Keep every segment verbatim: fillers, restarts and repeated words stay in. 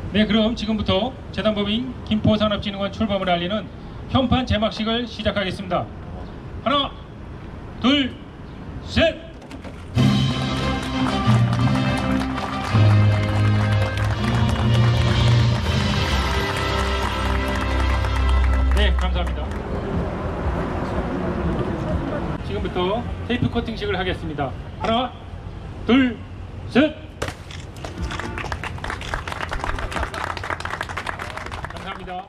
네, 그럼 지금부터 재단법인 김포산업진흥원 출범을 알리는 현판 제막식을 시작하겠습니다. 하나, 둘, 셋! 네, 감사합니다. 지금부터 테이프 커팅식을 하겠습니다. 하나, 둘, 셋! 감사합니다.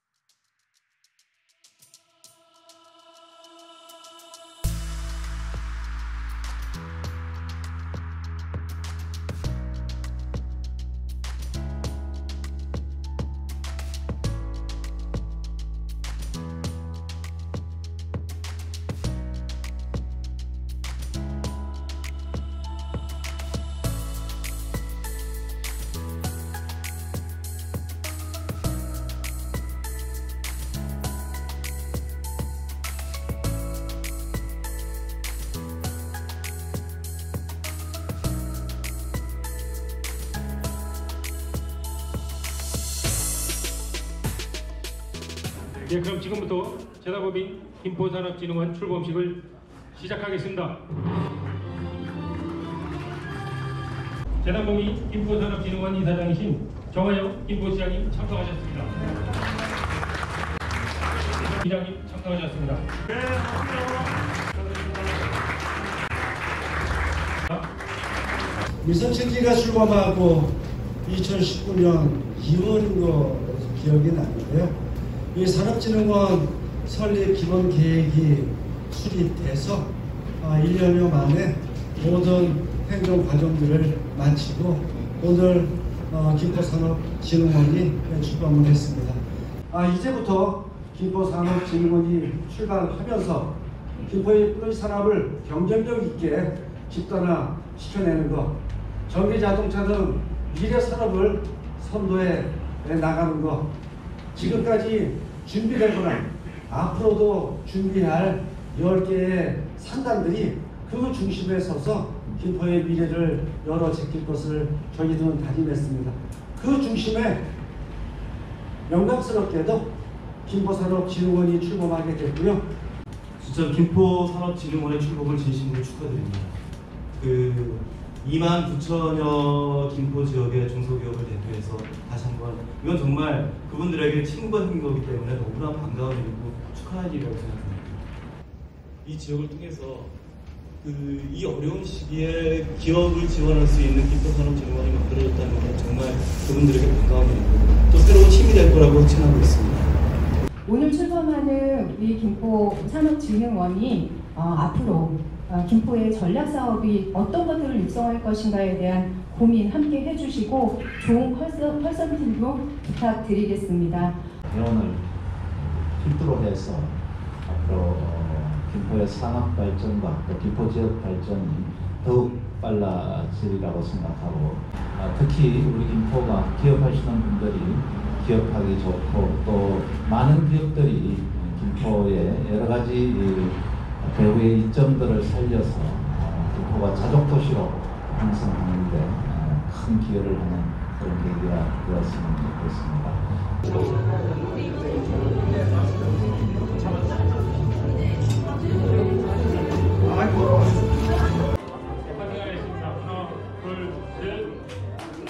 네, 그럼 지금부터 재단법인 김포산업진흥원 출범식을 시작하겠습니다. 재단법인 김포산업진흥원 이사장이신 정화영 김포시장님 참석하셨습니다. 시장님 참석하셨습니다. 네, 미선실기가 출범하고 이천십구 년 이월인 거 기억이 나는데요. 이 산업진흥원 설립 기본 계획이 수립돼서 일 년여 만에 모든 행정 과정들을 마치고 오늘 김포산업진흥원이 출범을 했습니다. 아, 이제부터 김포산업진흥원이 출발하면서 김포의 뿌리 산업을 경쟁력 있게 집단화 시켜내는 것, 전기자동차 등 미래 산업을 선도해 나가는 것, 지금까지 준비되거나 앞으로도 준비할 열 개의 산단들이 그 중심에 서서 김포의 미래를 열어 제낄 것을 저희들은 다짐했습니다. 그 중심에 영광스럽게도 김포산업진흥원이 출범하게 됐고요. 진짜 김포산업진흥원의 출범을 진심으로 축하드립니다. 그 이만 구천여 김포 지역의 중소기업을 대표해서 다시 한번 이건 정말 그분들에게 친구가 생긴 거기 때문에 너무나 반가운 일이고 축하할 일이라고 생각합니다. 이 지역을 통해서 그 이 어려운 시기에 기업을 지원할 수 있는 김포산업진흥원이 만들어졌다는 건 정말 그분들에게 반가운 일이고 또 새로운 힘이 될 거라고 확신하고 있습니다. 오늘 출범하는 우리 김포산업진흥원이 어, 앞으로 어, 김포의 전략사업이 어떤 것들을 육성할 것인가에 대한 고민 함께 해주시고 좋은 컨설팅도 부탁드리겠습니다. 대원을 필두로 해서 앞으로 어, 김포의 산업 발전과 또 김포 지역 발전이 더욱 빨라지리라고 생각하고 어, 특히 우리 김포가 기업하시는 분들이 기업하기 좋고 또 많은 기업들이 김포의 여러 가지 배후의 이점들을 살려서 김포가 자족도시로 형성하는데 큰 기여를 하는 그런 계기가 되었으면 좋겠습니다.